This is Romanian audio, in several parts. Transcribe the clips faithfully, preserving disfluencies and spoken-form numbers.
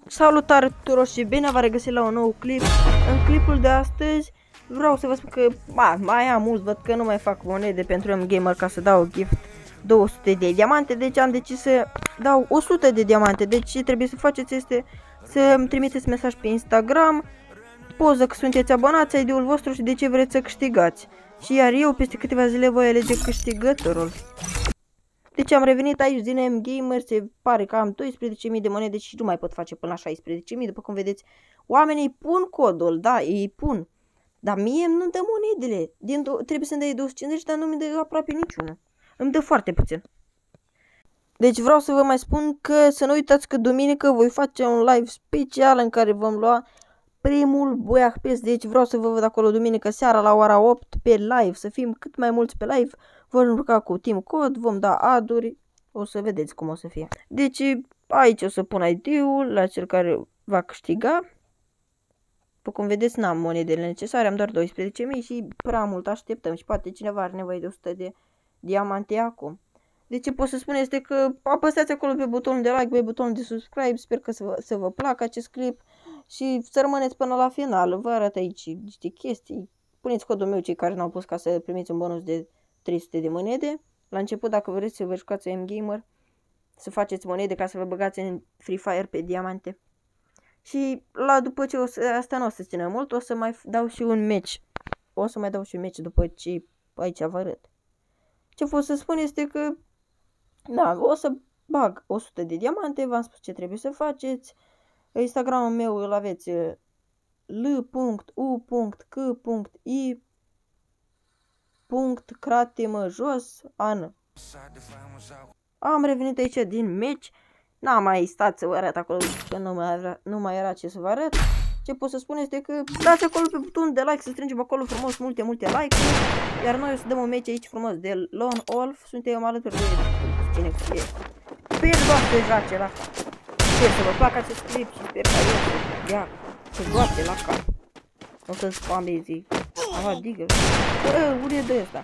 Salutare tuturor și bine v-am regăsit la un nou clip. În clipul de astăzi vreau să vă spun că ba, mai am mult, văd că nu mai fac monede pentru M-Gamer ca să dau gift două sute de diamante, deci am decis să dau o sută de diamante. Deci ce trebuie să faceți este să îmi trimiteți mesaj pe Instagram, poză că sunteți abonați, I D-ul vostru și de ce vreți să câștigați. Și iar eu peste câteva zile voi alege câștigătorul. Deci am revenit aici din M-Gamer, se pare că am doisprezece mii de monede și nu mai pot face până la șaisprezece mii, după cum vedeți. Oamenii pun codul, da, ei pun. Dar mie nu dă monedele. Din trebuie să-mi dai două sute cincizeci, dar nu mi dă aproape niciuna. Îmi dă foarte puțin. Deci vreau să vă mai spun că să nu uitați că duminică voi face un live special în care vom lua primul boiac pes. Deci vreau să vă văd acolo duminică seara la ora opt pe live, să fim cât mai mulți pe live. Vom juca cu Team Code, vom da aduri, o să vedeți cum o să fie. Deci aici o să pun I D-ul la cel care va câștiga. După cum vedeți, n-am monedele necesare, am doar doisprezece mii și prea mult așteptăm și poate cineva are nevoie de o sută de diamante acum. Deci ce pot să spun este că apăsați acolo pe butonul de like, pe butonul de subscribe, sper că să vă, să vă placă acest clip și să rămâneți până la final. Vă arăt aici niște chestii, puneți codul meu cei care n-au pus ca să primiți un bonus de trei sute de monede. La început, dacă vreți să vă jucați M-Gamer, să faceți monede ca să vă băgați în Free Fire pe diamante. Și la după ce o să, asta nu o să țină mult, o să mai dau și un match. O să mai dau și un match după ce aici vă arăt. Ce pot să spun este că da, o să bag o sută de diamante, v-am spus ce trebuie să faceți. Instagramul meu îl aveți l punct u punct c punct i punct cratimă jos an. Am revenit aici din meci. N-am mai stat să vă arăt acolo că nu mai, era, nu mai era ce să vă arăt. Ce pot să spun este că dați acolo pe butonul de like, să strângem acolo frumos multe, multe like-uri. Iar noi o să dăm un meci aici frumos de Lone Wolf. Suntem alături de cine fie. Sper doar să joace la cap. Sper să vă placă acest clip și sper că eu să ia, să joace la cap. O să spamezi. Aha, digă. Bă, unde de ăsta?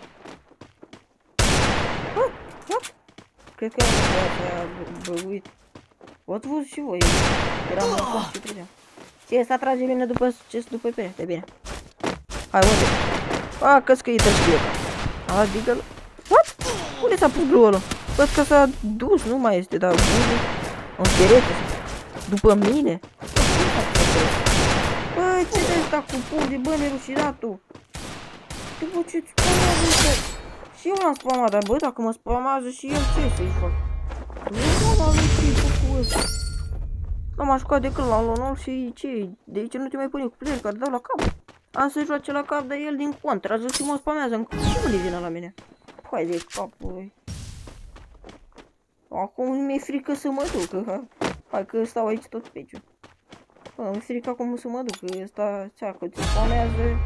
Cred că am băguit. O ați văzut și voi. Eram la ce prideam. Ce ăsta trage bine după ce după perete, bine. Hai, unde? A, căscăită și eu. A, digă-l. What? Unde s-a pus glue ăla? Văd că s-a dus, nu mai este, dar unde? Un perete. După mine? Bă, ce de ăsta cu pul de bă, nerușinatul? După ce-ți spamează ăsta? Și eu l-am spamat, dar bă, dacă mă spamează și el, ce să-i fac? Nu m-am lucrit cu ăsta. Nu m-am jucat decât la Lone și ce? De aici nu te mai pune cu player care dau la cap. Am să joace la cap, dar el din contra, a zis că mă spamează în cap. Și unde vine la mine? Hai de capul lui. Acum mi-e frică să mă duc, că hai că stau aici tot pe aici. Bă, mi-e frică acum să mă duc, că ăsta ceacă, te spamează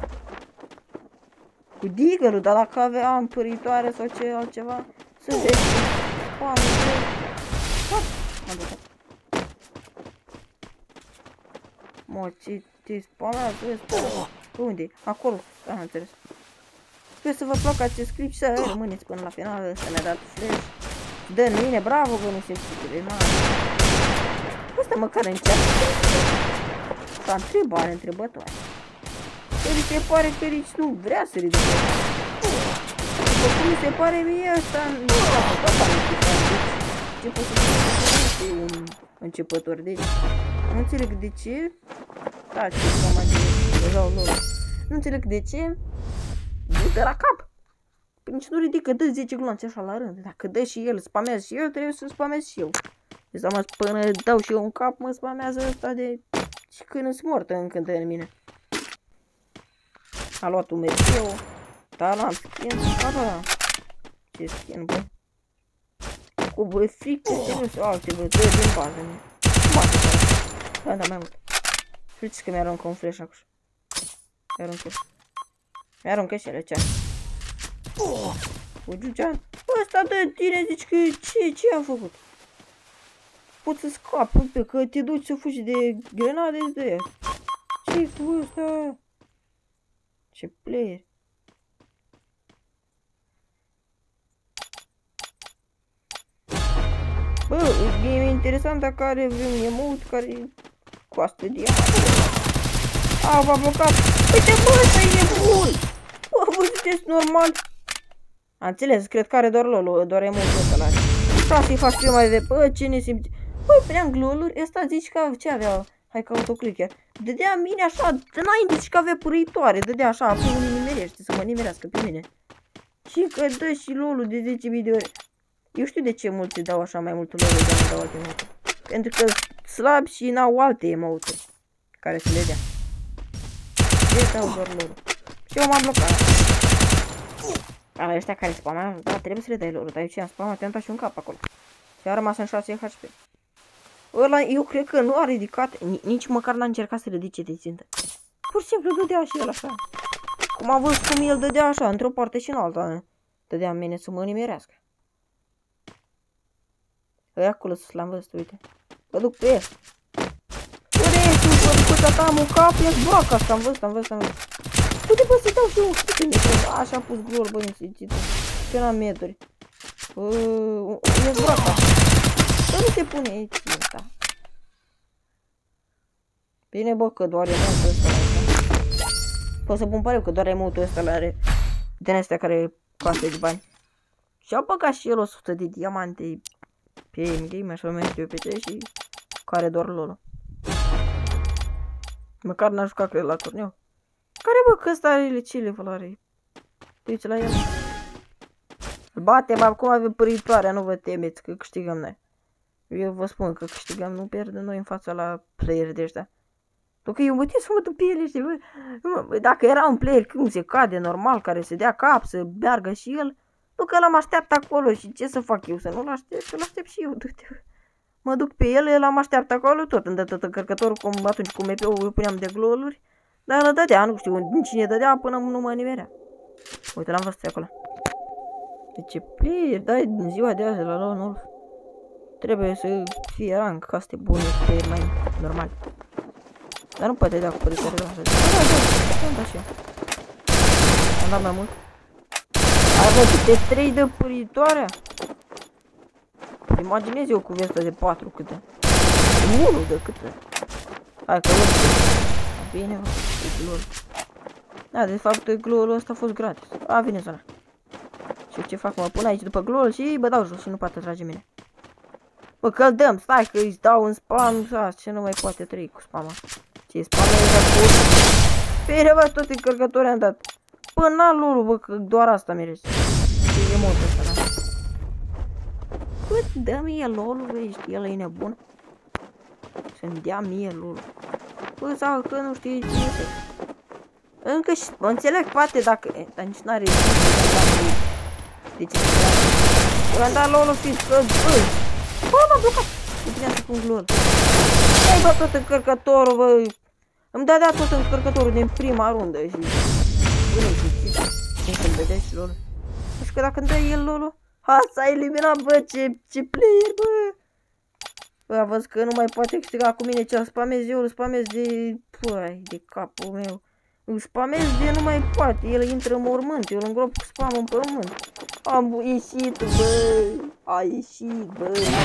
cu diggerul, dar dacă aveam păritoare sau ce altceva, sunt de oameni de... M-am ducat. Mă, ce te spamează ăsta? Unde? Acolo, da, am înțeles. Sper să vă placă acest clip și să rămâneți până la final, să ne-a dat flash. Dă în mine, bravo, bă, nu se știe, mă. Ăsta măcar încearcă. S-a întrebare, întrebătoare. Mi se pare că nici nu vrea să ridice. După cum mi se pare mie, asta nu a făcut ce pot să spun că nu este un începător. Deci, nu înțeleg de ce. Da, ce s-a mai bine. Nu înțeleg de ce. Dă la cap. Păi nici nu ridică, dă zece glonțe așa la rând. Dacă dă și el, spamează și el, trebuie să spamez și eu. Deci, mă, până dau și eu un cap, mă spamează ăsta de... Și când îți mortă încă de în mine. A luat un mereu, dar l-am skin, da, ce skin, bă. Cu bă, frică, serios, alte, bă, dă din bază, mie. Bate, da, da, mai mult. Știți că mi-aruncă un flash acum. Mi-aruncă. Mi-aruncă și ele, ce o Giugean. Bă, ăsta de tine zici că ce, ce a făcut? Poți să scapi, uite, că te duci să fugi de grenade de ea. Ce-i cu ăsta? Ce player. Bă, e interesant dacă are vreun emote care costă diamante. A, v-a blocat. Uite, bă, ăsta e nebun. Bă, bă, sunteți normal. Am înțeles, cred că are doar lolo, doar emote-ul ăsta l-are. Așa să-i faci prima de, bă, ce ne simți. Băi, puneam gloluri, ăsta zici că ce avea? Hai că autoclicker. Dădea mine așa, înainte zici că avea părăitoare, dădea așa, apoi unii nimerește, să mă nimerească pe mine. Și că dă și lolul de zece mii de ori. Eu știu de ce mulți dau așa mai mult lolul de nu dau alte emote. Pentru că slab și n-au alte emote care să le dea. De dau doar lolul. Și eu m-am blocat. Ala ăștia care spamează, da, trebuie să le dai lolul, dar eu ce am spamat, te-am dat și un cap acolo. Și a rămas în șase H P. Ăla, eu cred că nu a ridicat, nici măcar n-a încercat să ridice de țintă. Pur și simplu dădea și el așa. Cum am văzut cum el dădea așa, într-o parte și în alta. Dădea în mine să mă nimerească. E acolo sus, l-am văzut, uite. Mă duc pe el. Unde ești, mă duc cu tata, am un cap, e-ți broacă asta, am văzut, am văzut, am văzut. Uite, bă, să dau și eu, uite, așa a pus glor, bă, însițită. Ce n-am metri. E-ți broacă. Bă, nu se pune aici ținta. Bine, bă, că doar emotul ăsta la pot să pun pariu că doar emotul ăsta la are din astea care costă de bani. Și-a băgat și el o sută de diamante pe in-game, așa mai știu pe ce, și care doar lolo. Măcar n-a jucat, cred, la turneu. Care, bă, că ăsta are ce level are? Uite la el. Bate-mă, acum avem păritoarea, nu vă temeți că câștigăm noi. Eu vă spun că câștigăm, nu pierdem noi în fața la player de ăștia. Dacă eu mă să mă duc pe ele, știi, bă? Dacă era un player cum se cade normal, care se dea cap, să meargă și el, nu că l-am așteaptă acolo și ce să fac eu, să nu-l aștept, să-l aștept și eu, du-te. Mă duc pe el, el am așteaptă acolo, tot îmi dă tot încărcătorul, cum atunci cu M P-ul îl puneam de gloluri, dar îl dădea, nu știu cine dădea până nu mă nimerea. Uite, l-am văzut acolo. Deci player, dai din ziua de azi la Lone Wolf. Trebuie să fie rank, ca să te bune pe mai normal. Dar nu poate da cu păritoare la așa. Da, da, da, da, și eu. Am dat mai mult. Ai văzut de trei de păritoarea? Imaginez eu cu vestă de patru câte. unu de câte. Hai că nu. Bine, mă, e glorul. Da, de fapt glorul ăsta a fost gratis. A, vine zona. Și ce fac, mă pun aici după glorul și bă dau jos și nu poate trage mine. Bă, că-l dăm, stai că îi dau în spam, ce nu mai poate trăi cu spama. Ce spam e răpus? Bine, bă, toate încărcători am dat. Până la lor, bă, că doar asta merece. Ce e mult ăsta, da. Bă, dă mie lolul, bă, ești, el e nebun. Să-mi dea mie lolul. Bă, sau că nu știi cine este. Încă și, mă înțeleg, poate dacă, e, dar nici n-are de ce eu am dat lolul fiind că, bă, bă, m-a blocat. Nu puteam să pun glor. Hai, bă, tot încărcătorul, bă. Îmi dădea tot încărcătorul din prima rundă și... Bă, nu știu, cum să-mi dădea și lolul. Și că dacă îmi dă el lolul, ha, s-a eliminat, bă, ce, ce player, bă. Bă, a văzut că nu mai poate câștiga cu mine, ce îl spamez eu, îl spamez de... Păi, de capul meu. Îl spamez de nu mai poate, el intră în mormânt, eu îl îngrop cu spam în pământ. Am ieșit, bă, a ieșit, bă.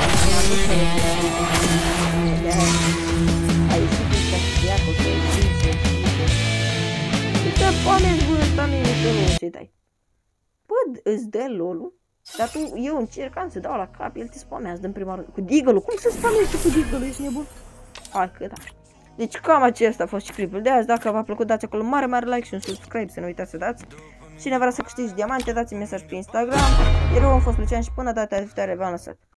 A ieșit ăsta și ia cu să ieșit, să ieșit. Uite, spamez, bă, ăsta nu e nicio lolul, ce dai. Bă, îți dă lolul, dar tu, eu încercam să dau la cap, el te spamează din prima rândă. Cu deagle-ul, cum să spamezi tu cu deagle-ul, ești nebun? Hai că da. Deci cam acesta a fost și clipul de azi. Dacă v-a plăcut, dați acolo mare, mare like și un subscribe, să nu uitați să dați. Cine vrea să câștigi diamante, dați-mi mesaj pe Instagram. Iar eu am fost Lucian și până data viitoare v-am lăsat.